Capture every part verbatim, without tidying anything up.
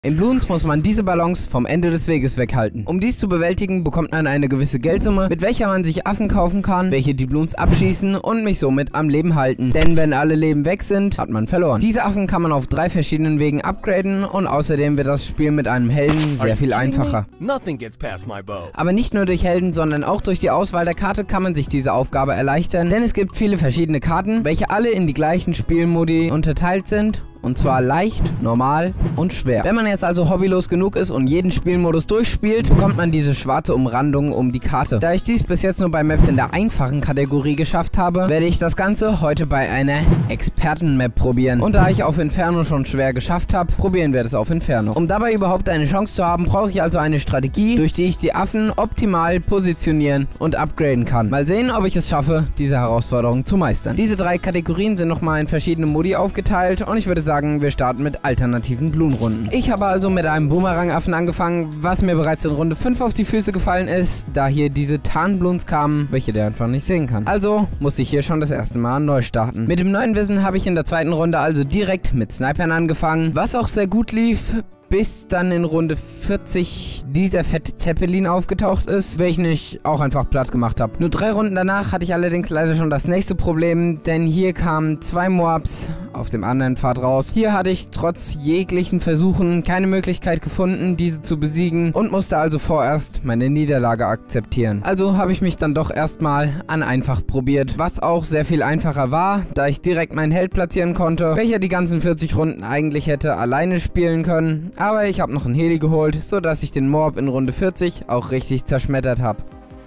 In Bloons muss man diese Ballons vom Ende des Weges weghalten. Um dies zu bewältigen, bekommt man eine gewisse Geldsumme, mit welcher man sich Affen kaufen kann, welche die Bloons abschießen und mich somit am Leben halten. Denn wenn alle Leben weg sind, hat man verloren. Diese Affen kann man auf drei verschiedenen Wegen upgraden und außerdem wird das Spiel mit einem Helden sehr viel einfacher. Aber nicht nur durch Helden, sondern auch durch die Auswahl der Karte kann man sich diese Aufgabe erleichtern, denn es gibt viele verschiedene Karten, welche alle in die gleichen Spielmodi unterteilt sind. Und zwar leicht, normal und schwer. Wenn man jetzt also hobbylos genug ist und jeden Spielmodus durchspielt, bekommt man diese schwarze Umrandung um die Karte. Da ich dies bis jetzt nur bei Maps in der einfachen Kategorie geschafft habe, werde ich das Ganze heute bei einer Experten-Map probieren. Und da ich auf Inferno schon schwer geschafft habe, probieren wir das auf Inferno. Um dabei überhaupt eine Chance zu haben, brauche ich also eine Strategie, durch die ich die Affen optimal positionieren und upgraden kann. Mal sehen, ob ich es schaffe, diese Herausforderung zu meistern. Diese drei Kategorien sind nochmal in verschiedene Modi aufgeteilt und ich würde sagen, Sagen, wir starten mit alternativen Bloon-Runden. Ich habe also mit einem Boomerang-Affen angefangen, was mir bereits in Runde fünf auf die Füße gefallen ist, da hier diese Tarnbloons kamen, welche der einfach nicht sehen kann. Also muss ich hier schon das erste Mal neu starten. Mit dem neuen Wissen habe ich in der zweiten Runde also direkt mit Snipern angefangen, was auch sehr gut lief, bis dann in Runde vierzig dieser fette Zeppelin aufgetaucht ist, welchen ich auch einfach platt gemacht habe. Nur drei Runden danach hatte ich allerdings leider schon das nächste Problem, denn hier kamen zwei Moabs auf dem anderen Pfad raus. Hier hatte ich trotz jeglichen Versuchen keine Möglichkeit gefunden, diese zu besiegen und musste also vorerst meine Niederlage akzeptieren. Also habe ich mich dann doch erstmal an einfach probiert, was auch sehr viel einfacher war, da ich direkt meinen Held platzieren konnte, welcher die ganzen vierzig Runden eigentlich hätte alleine spielen können. Aber ich habe noch einen Heli geholt, sodass ich den Moab in Runde vierzig auch richtig zerschmettert habe.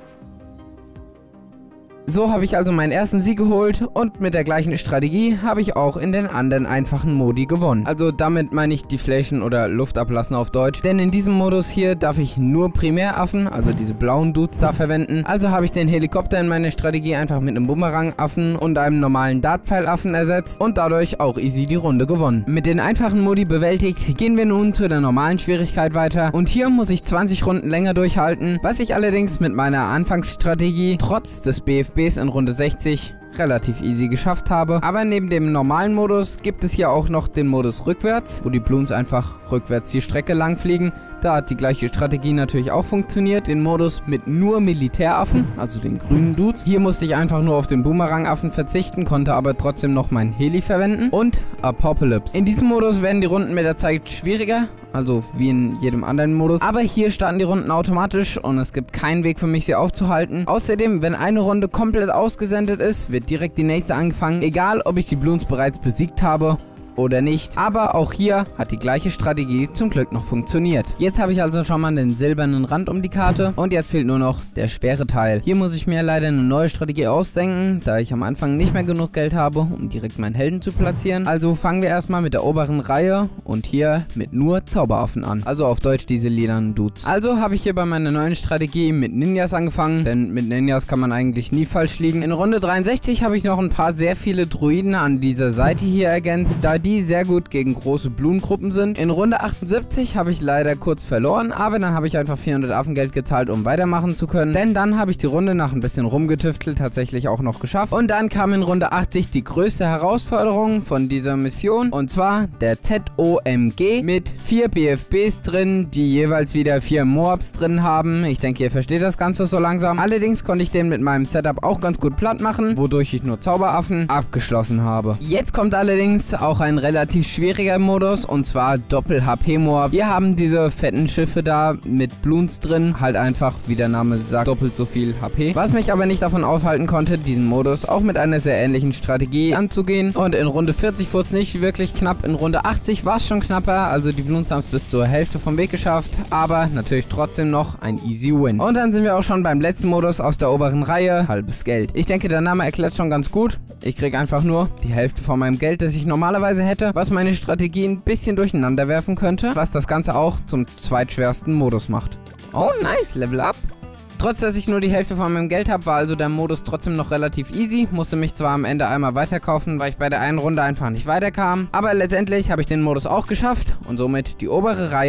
So habe ich also meinen ersten Sieg geholt und mit der gleichen Strategie habe ich auch in den anderen einfachen Modi gewonnen. Also damit meine ich Deflation oder Luft ablassen auf Deutsch, denn in diesem Modus hier darf ich nur Primäraffen, also diese blauen Dudes da verwenden. Also habe ich den Helikopter in meiner Strategie einfach mit einem Bumerang-Affen und einem normalen Dartpfeil-Affen ersetzt und dadurch auch easy die Runde gewonnen. Mit den einfachen Modi bewältigt, gehen wir nun zu der normalen Schwierigkeit weiter und hier muss ich zwanzig Runden länger durchhalten, was ich allerdings mit meiner Anfangsstrategie trotz des B F Bs in Runde sechzig relativ easy geschafft habe. Aber neben dem normalen Modus gibt es hier auch noch den Modus rückwärts, wo die Bloons einfach rückwärts die Strecke lang fliegen. Da hat die gleiche Strategie natürlich auch funktioniert. Den Modus mit nur Militäraffen, also den grünen Dudes. Hier musste ich einfach nur auf den Boomerang-Affen verzichten, konnte aber trotzdem noch meinen Heli verwenden. Und Apocalypse. In diesem Modus werden die Runden mit der Zeit schwieriger, also wie in jedem anderen Modus. Aber hier starten die Runden automatisch und es gibt keinen Weg für mich, sie aufzuhalten. Außerdem, wenn eine Runde komplett ausgesendet ist, wird direkt die nächste angefangen, egal ob ich die Bloons bereits besiegt habe oder nicht. Aber auch hier hat die gleiche Strategie zum Glück noch funktioniert. Jetzt habe ich also schon mal den silbernen Rand um die Karte und jetzt fehlt nur noch der schwere Teil. Hier muss ich mir leider eine neue Strategie ausdenken, da ich am Anfang nicht mehr genug Geld habe, um direkt meinen Helden zu platzieren. Also fangen wir erstmal mit der oberen Reihe und hier mit nur Zauberaffen an. Also auf Deutsch diese lilanen Dudes. Also habe ich hier bei meiner neuen Strategie mit Ninjas angefangen, denn mit Ninjas kann man eigentlich nie falsch liegen. In Runde dreiundsechzig habe ich noch ein paar sehr viele Druiden an dieser Seite hier ergänzt, da die sehr gut gegen große Bloon-Gruppen sind. In Runde achtundsiebzig habe ich leider kurz verloren, aber dann habe ich einfach vierhundert Affengeld gezahlt, um weitermachen zu können. Denn dann habe ich die Runde nach ein bisschen rumgetüftelt tatsächlich auch noch geschafft. Und dann kam in Runde achtzig die größte Herausforderung von dieser Mission, und zwar der Z O M G mit vier B F Bs drin, die jeweils wieder vier Moabs drin haben. Ich denke, ihr versteht das Ganze so langsam. Allerdings konnte ich den mit meinem Setup auch ganz gut platt machen, wodurch ich nur Zauberaffen abgeschlossen habe. Jetzt kommt allerdings auch ein relativ schwieriger Modus, und zwar Doppel-H P-Moab. Wir haben diese fetten Schiffe da mit Bloons drin, halt einfach, wie der Name sagt, doppelt so viel H P. Was mich aber nicht davon aufhalten konnte, diesen Modus auch mit einer sehr ähnlichen Strategie anzugehen. Und in Runde vierzig wurde es nicht wirklich knapp, in Runde achtzig war es schon knapper, also die Bloons haben es bis zur Hälfte vom Weg geschafft, aber natürlich trotzdem noch ein easy win. Und dann sind wir auch schon beim letzten Modus aus der oberen Reihe, halbes Geld. Ich denke, der Name erklärt schon ganz gut. Ich kriege einfach nur die Hälfte von meinem Geld, das ich normalerweise hätte, was meine Strategie ein bisschen durcheinander werfen könnte, was das Ganze auch zum zweitschwersten Modus macht. Oh nice, Level Up. Trotz, dass ich nur die Hälfte von meinem Geld habe, war also der Modus trotzdem noch relativ easy. Musste mich zwar am Ende einmal weiterkaufen, weil ich bei der einen Runde einfach nicht weiterkam, aber letztendlich habe ich den Modus auch geschafft und somit die obere Reihe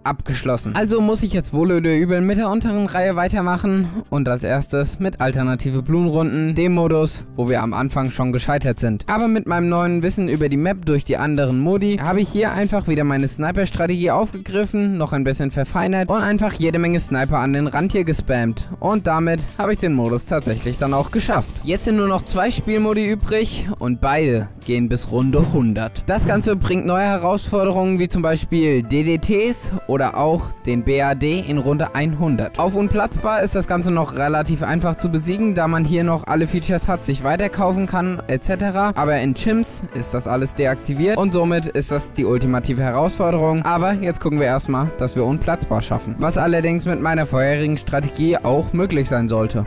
abgeschlossen. Also muss ich jetzt wohl oder übel mit der unteren Reihe weitermachen und als erstes mit alternative Blumenrunden, dem Modus, wo wir am Anfang schon gescheitert sind. Aber mit meinem neuen Wissen über die Map durch die anderen Modi habe ich hier einfach wieder meine Sniper-Strategie aufgegriffen, noch ein bisschen verfeinert und einfach jede Menge Sniper an den Rand hier gespammt. Und damit habe ich den Modus tatsächlich dann auch geschafft. Jetzt sind nur noch zwei Spielmodi übrig und beide gehen bis Runde hundert. Das Ganze bringt neue Herausforderungen wie zum Beispiel D D Ts oder auch den B A D in Runde hundert. Auf Unplatzbar ist das Ganze noch relativ einfach zu besiegen, da man hier noch alle Features hat, sich weiterkaufen kann et cetera. Aber in Chimps ist das alles deaktiviert und somit ist das die ultimative Herausforderung. Aber jetzt gucken wir erstmal, dass wir Unplatzbar schaffen. Was allerdings mit meiner vorherigen Strategie auch möglich sein sollte.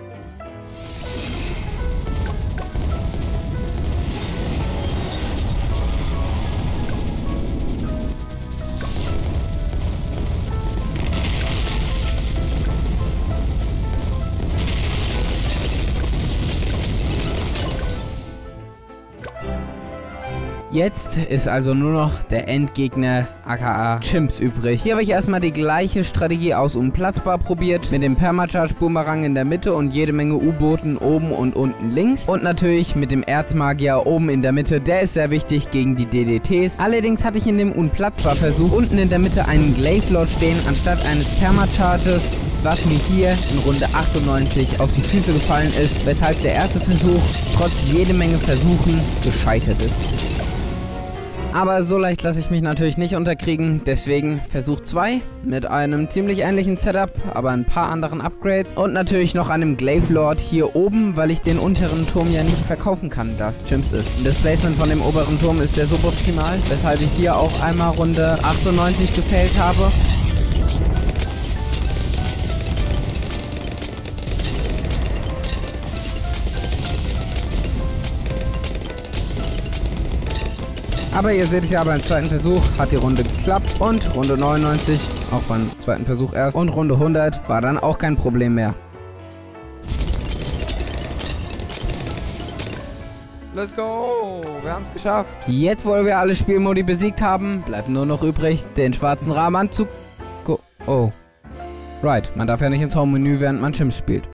Jetzt ist also nur noch der Endgegner aka Chimps übrig. Hier habe ich erstmal die gleiche Strategie aus Unplatzbar probiert, mit dem Permacharge Boomerang in der Mitte und jede Menge U-Booten oben und unten links. Und natürlich mit dem Erzmagier oben in der Mitte, der ist sehr wichtig gegen die D D Ts. Allerdings hatte ich in dem Unplatzbar Versuch unten in der Mitte einen Glaive Lord stehen, anstatt eines Permacharges, was mir hier in Runde achtundneunzig auf die Füße gefallen ist, weshalb der erste Versuch trotz jede Menge Versuchen gescheitert ist. Aber so leicht lasse ich mich natürlich nicht unterkriegen, deswegen Versuch zwei mit einem ziemlich ähnlichen Setup, aber ein paar anderen Upgrades und natürlich noch einem Glaive Lord hier oben, weil ich den unteren Turm ja nicht verkaufen kann, da es Chimps ist. Das Placement von dem oberen Turm ist sehr suboptimal, weshalb ich hier auch einmal Runde achtundneunzig gefailt habe. Aber ihr seht es ja, beim zweiten Versuch hat die Runde geklappt und Runde neunundneunzig, auch beim zweiten Versuch erst, und Runde hundert war dann auch kein Problem mehr. Let's go! Wir haben es geschafft. Jetzt, wo wir alle Spielmodi besiegt haben, bleibt nur noch übrig, den schwarzen Rahmenanzug. Oh. Right, man darf ja nicht ins Home-Menü, während man Chimps spielt.